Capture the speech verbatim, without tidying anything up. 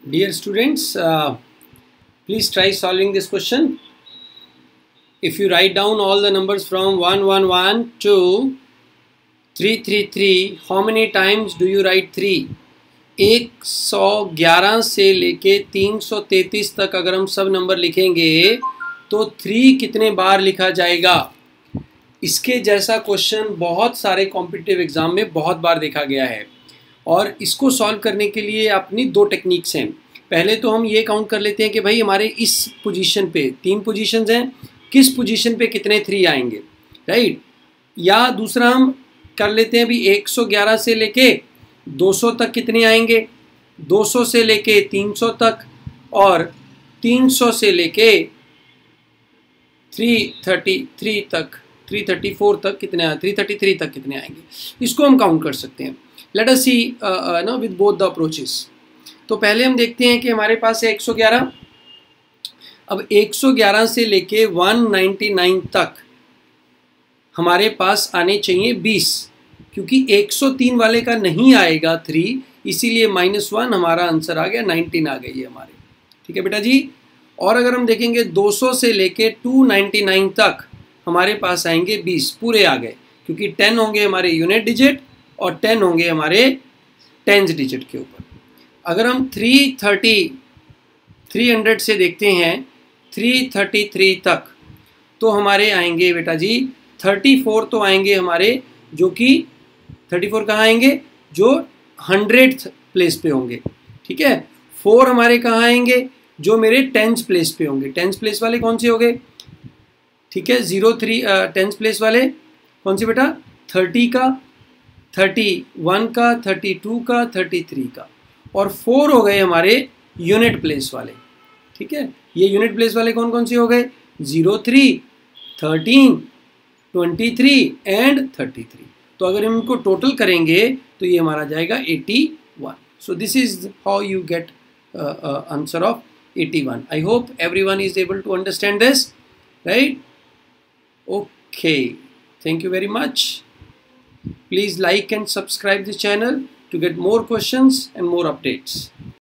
Dear students, uh, please try solving this question. If you write down all the numbers from one one one to three three three, how many times do you write three? एक सौ ग्यारह से लेके तीन सौ तैंतीस तक अगर हम सब नंबर लिखेंगे तो थ्री कितने बार लिखा जाएगा? इसके जैसा क्वेश्चन बहुत सारे कॉम्पिटिटिव एग्जाम में बहुत बार देखा गया है और इसको सॉल्व करने के लिए अपनी दो टेक्निक्स हैं। पहले तो हम ये काउंट कर लेते हैं कि भाई हमारे इस पोजीशन पे तीन पोजीशंस हैं, किस पोजीशन पे कितने थ्री आएंगे, राइट? या दूसरा हम कर लेते हैं अभी एक सौ ग्यारह से लेके दो सौ तक कितने आएंगे, दो सौ से लेके तीन सौ तक और तीन सौ से लेके तीन सौ तैंतीस तक तीन सौ चौंतीस तक कितने आए, तीन सौ तैंतीस तक कितने आएंगे, इसको हम काउंट कर सकते हैं। Let us see no with both the approaches. तो पहले हम देखते हैं कि हमारे पास है एक सौ ग्यारह। अब एक सौ ग्यारह से लेके एक सौ निन्यानवे तक हमारे पास आने चाहिए बीस, क्योंकि एक सौ तीन वाले का नहीं आएगा थ्री, इसीलिए माइनस वन हमारा आंसर आ गया, नाइनटीन आ गई है हमारे। ठीक है बेटा जी। और अगर हम देखेंगे दो सौ से लेके दो सौ निन्यानवे तक हमारे पास आएंगे बीस, पूरे आ गए, क्योंकि टेन होंगे हमारे यूनिट डिजिट और टेन होंगे हमारे टेंस डिजिट के ऊपर। अगर हम तीन सौ तीस तीन सौ से देखते हैं तीन सौ तैंतीस तक, तो हमारे आएंगे बेटा जी चौंतीस तो आएंगे हमारे, जो कि चौंतीस कहाँ आएंगे, जो हंड्रेड प्लेस पे होंगे। ठीक है। फोर हमारे कहाँ आएंगे, जो मेरे टेंस प्लेस पे होंगे। टेंस प्लेस वाले कौन से हो गए? ठीक है, जीरो थ्री टेंस प्लेस वाले कौन से बेटा? थर्टी का, थर्टी वन का, थर्टी टू का, थर्टी थ्री का। और फोर हो गए हमारे यूनिट प्लेस वाले। ठीक है, ये यूनिट प्लेस वाले कौन कौन से हो गए? Zero three, thirteen, twenty three and thirty three. तो अगर हम इनको टोटल करेंगे तो ये हमारा जाएगा eighty one. So this is how you get answer of eighty one. I hope everyone is able to understand this, right? Okay, thank you very much. Please like and subscribe the channel to get more questions and more updates.